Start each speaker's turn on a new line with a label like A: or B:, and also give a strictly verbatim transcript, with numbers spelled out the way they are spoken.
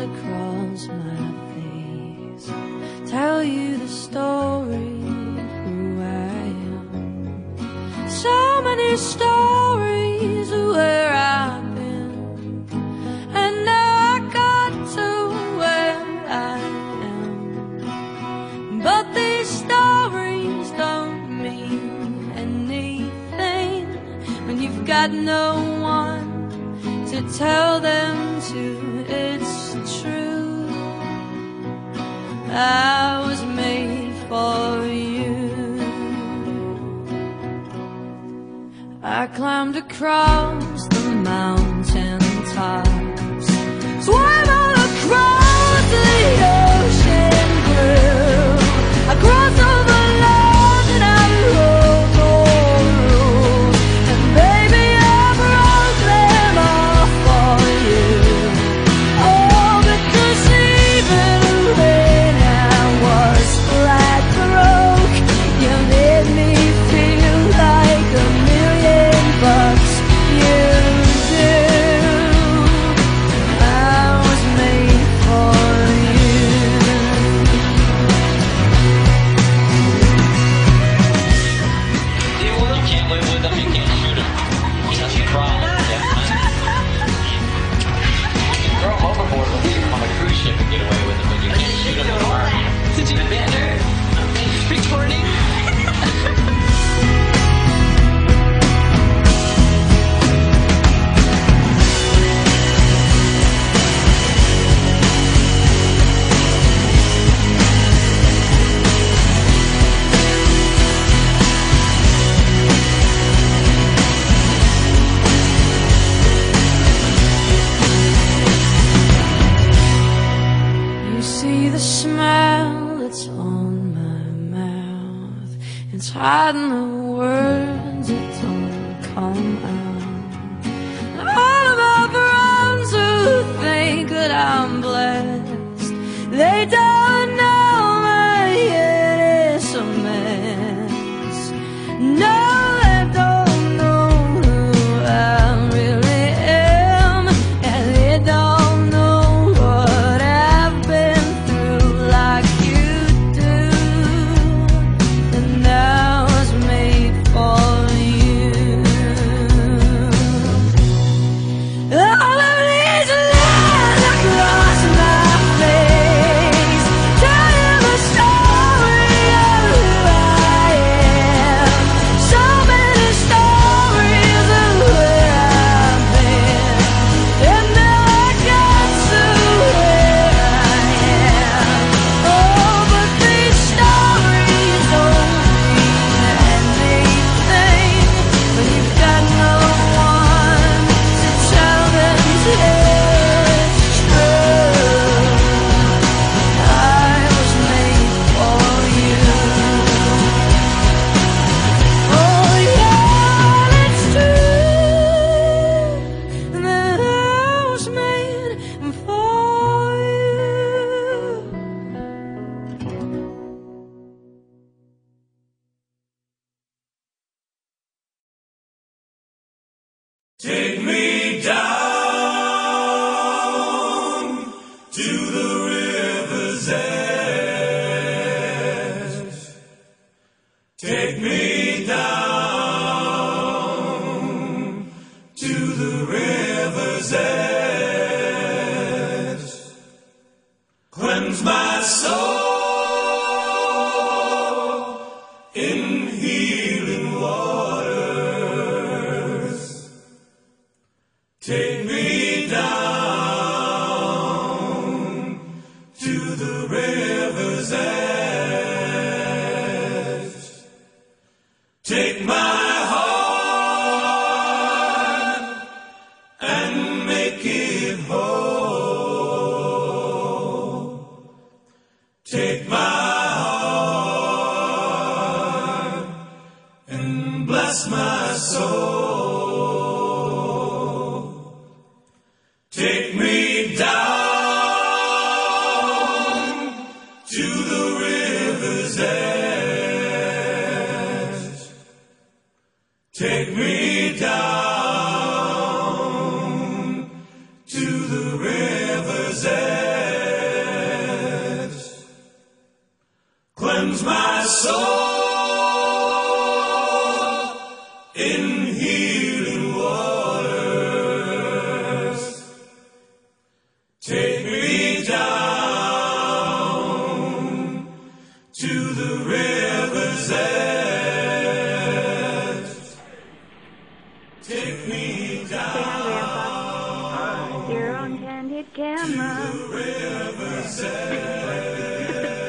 A: across my face, tell you the story of who I am. So many stories of where I've been, and now I got to where I am. But these stories don't mean anything when you've got no one to tell them to. It's true, I was made for you. I climbed across the mountain tops, swam all across the ocean blue. I crossed over land and I rode all rules, and baby I broke them all for you. Oh, because even when I was flat broke, you made me feel like a million bucks. You do. I was made for you.
B: Yeah, well, you can't live with them, you can't shoot them. That's the problem. Yeah. You can throw them overboard and leave them on a cruise ship and get away with it, but you can't shoot them in the water. Did you better? Recording?
A: You see the smile that's on my mouth, it's hiding the words that don't come out. And all of my friends who think that I'm blessed, they don't know my head is a mess. No, they don't know who I really am, and they don't know what I've been through like you do. And I was made for you. All of these lines across my face tell you the story of who I am. So many stories of where I've been, and now I got to where I am. Oh, but these stories don't mean anything when you've got no one to tell them it's true. I was made for you. Oh yeah, it's true that I was made for you.
C: Take me down to the river's edge. Take me down to the river's edge. Cleanse my soul in healing waters. Take me down to the river's edge. Take my heart and make it whole. Take my heart and bless my soul. Take me down to the river's edge. Take me down to the river's edge. Take me down to the river's edge. Take me down
D: your own candid camera.
C: to the river's edge.